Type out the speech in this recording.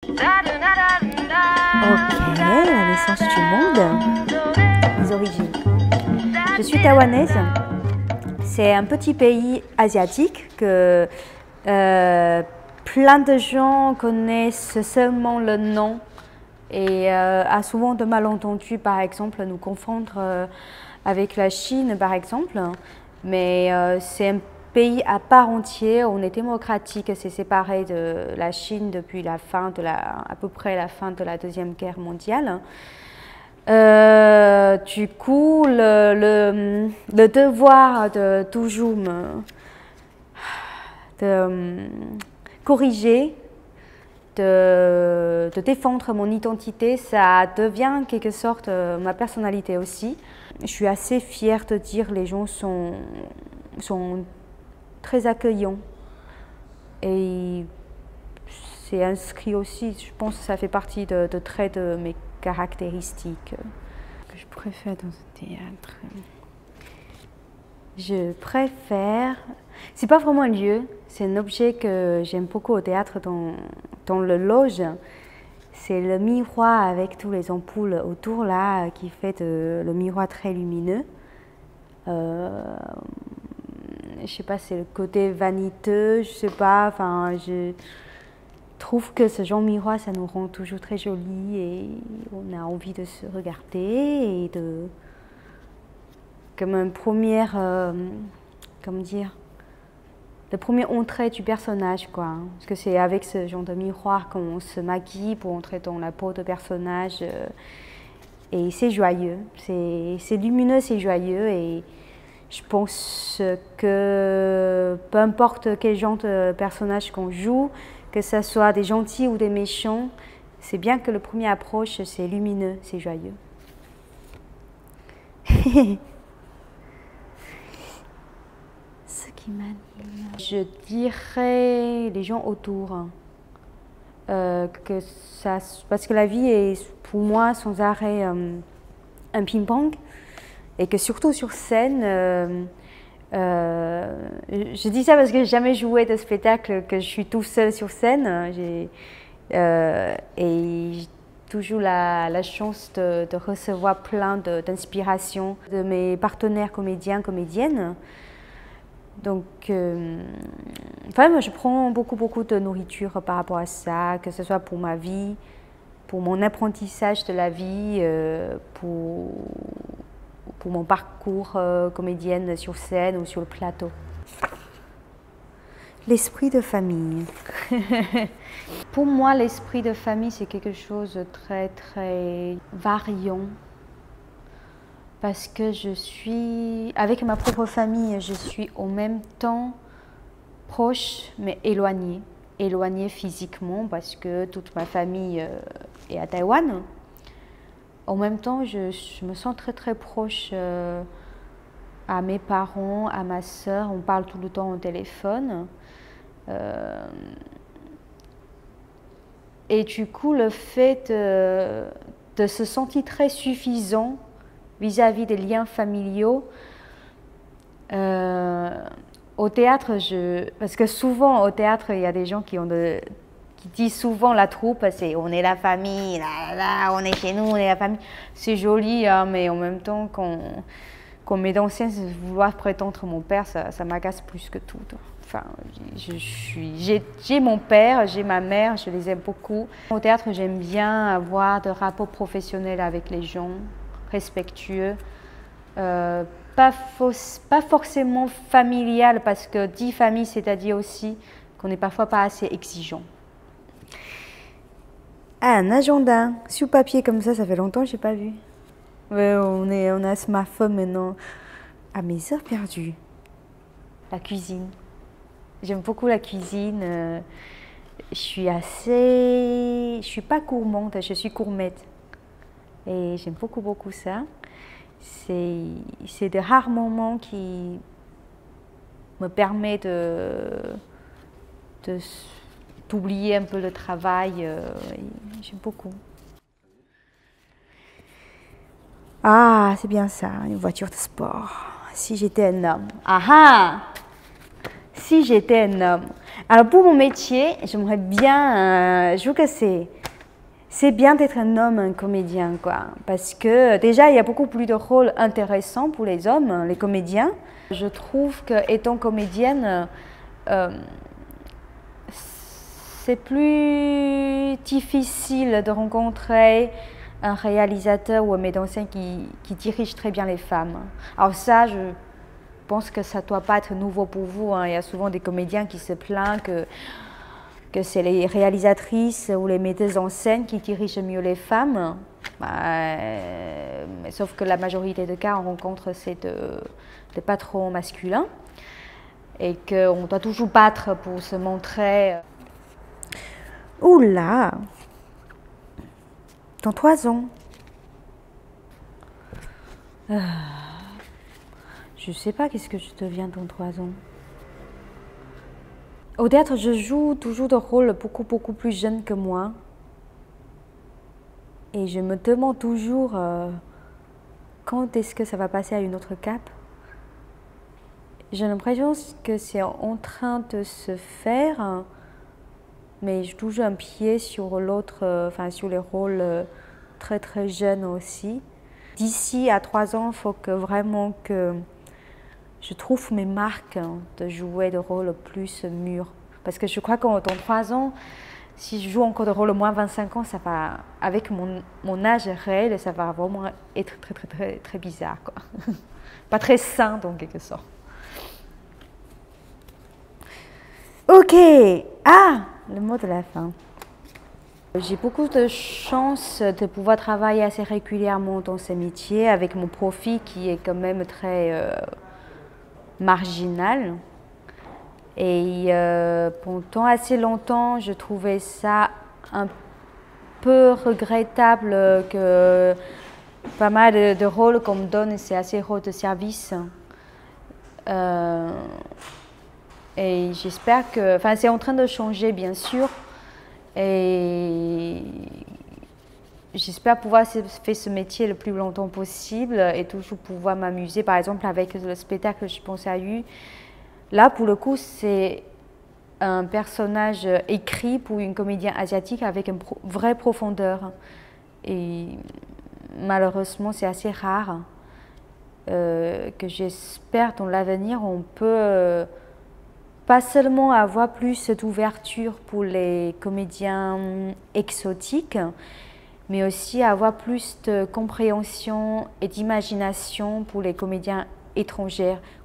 Ok, la naissance du monde. Les origines. Je suis taïwanaise. C'est un petit pays asiatique que plein de gens connaissent seulement le nom et a souvent de malentendus, par exemple, nous confondre avec la Chine, par exemple. Mais c'est un pays à part entière. On est démocratique, c'est séparé de la Chine depuis la fin de à peu près la fin de la Deuxième Guerre mondiale. Du coup, le devoir de toujours corriger, de défendre mon identité, ça devient en quelque sorte ma personnalité aussi. Je suis assez fière de dire que les gens sont très accueillants et c'est inscrit aussi, je pense que ça fait partie de traits de mes caractéristiques que je préfère dans un théâtre. Je préfère, c'est pas vraiment un lieu, c'est un objet que j'aime beaucoup au théâtre dans le loge. C'est le miroir avec tous les ampoules autour là qui fait le miroir très lumineux. Je sais pas, c'est le côté vaniteux, je sais pas, enfin je trouve que ce genre de miroir ça nous rend toujours très jolis et on a envie de se regarder et de comme une première comment dire, le premier entrée du personnage quoi, hein, parce que c'est avec ce genre de miroir qu'on se maquille pour entrer dans la peau de personnage et c'est joyeux, c'est lumineux, c'est joyeux et je pense que peu importe quel genre de personnage qu'on joue, que ce soit des gentils ou des méchants, c'est bien que le premier approche, c'est lumineux, c'est joyeux. Ce qui m'anime, je dirais les gens autour. Parce que la vie est pour moi sans arrêt un ping-pong. Et que surtout sur scène, je dis ça parce que j'ai jamais joué de spectacle, que je suis tout seul sur scène. Et j'ai toujours la chance de recevoir plein d'inspiration de mes partenaires comédiens, comédiennes. Donc, enfin, moi, je prends beaucoup de nourriture par rapport à ça, que ce soit pour ma vie, pour mon apprentissage de la vie, pour mon parcours comédienne sur scène ou sur le plateau. L'esprit de famille. Pour moi, l'esprit de famille, c'est quelque chose de très variant. Parce que je suis, avec ma propre famille, je suis en même temps proche mais éloignée. Éloignée physiquement parce que toute ma famille est à Taïwan. En même temps, je me sens très proche à mes parents, à ma sœur. On parle tout le temps au téléphone. Et du coup, le fait de se sentir très suffisant vis-à-vis des liens familiaux, au théâtre, parce que souvent au théâtre, il y a des gens qui disent souvent la troupe, c'est on est la famille, là, on est chez nous, on est la famille. C'est joli, hein, mais en même temps, quand met en scène vouloir prétendre mon père, ça m'agace plus que tout. Enfin, j'ai mon père, j'ai ma mère, je les aime beaucoup. Au théâtre, j'aime bien avoir de rapports professionnels avec les gens, respectueux. Pas forcément familial, parce que dit famille, c'est-à-dire aussi qu'on n'est parfois pas assez exigeant. Ah, un agenda sur papier comme ça fait longtemps que je n'ai pas vu. Ouais, on a smartphone maintenant. À mes heures perdues. La cuisine. J'aime beaucoup la cuisine. Je suis pas gourmande, je suis gourmette. Et j'aime beaucoup ça. C'est de rares moments qui me permettent d'oublier un peu le travail. J'aime beaucoup. Ah, c'est bien ça, une voiture de sport. Si j'étais un homme. Ah ah! si j'étais un homme. Alors pour mon métier, j'aimerais bien, je trouve que c'est bien d'être un homme, un comédien, quoi. Parce que déjà, il y a beaucoup plus de rôles intéressants pour les hommes, les comédiens. Je trouve qu'étant comédienne, c'est plus difficile de rencontrer un réalisateur ou un metteur en scène qui dirige très bien les femmes. Alors ça, je pense que ça ne doit pas être nouveau pour vous, hein. Il y a souvent des comédiens qui se plaignent que c'est les réalisatrices ou les metteuses en scène qui dirigent mieux les femmes. Sauf que la majorité des cas, on rencontre des patrons masculins et qu'on doit toujours battre pour se montrer. Oula! Dans 3 ans. Je ne sais pas qu'est-ce que je deviens dans 3 ans. Au théâtre, je joue toujours des rôles beaucoup plus jeunes que moi. Et je me demande toujours quand est-ce que ça va passer à une autre cape. J'ai l'impression que c'est en train de se faire, mais j'ai toujours un pied sur l'autre, sur les rôles très jeunes aussi. D'ici à 3 ans, il faut que vraiment que je trouve mes marques de jouer des rôles plus mûrs. Parce que je crois que dans 3 ans, si je joue encore des rôles moins 25 ans, ça va, avec mon âge réel, ça va vraiment être très bizarre, quoi. Pas très sain, en quelque sorte. Ok, le mot de la fin. J'ai beaucoup de chance de pouvoir travailler assez régulièrement dans ce métier avec mon profil qui est quand même très marginal. Et pendant assez longtemps, je trouvais ça un peu regrettable que pas mal de rôles qu'on me donne, c'est assez rôles de service. Et j'espère que, c'est en train de changer bien sûr, et j'espère pouvoir faire ce métier le plus longtemps possible et toujours pouvoir m'amuser. Par exemple, avec le spectacle que je pensais à eu, là pour le coup c'est un personnage écrit pour une comédienne asiatique avec une vraie profondeur. Et malheureusement c'est assez rare, que j'espère dans l'avenir on peut pas seulement avoir plus d'ouverture pour les comédiens exotiques, mais aussi avoir plus de compréhension et d'imagination pour les comédiens étrangers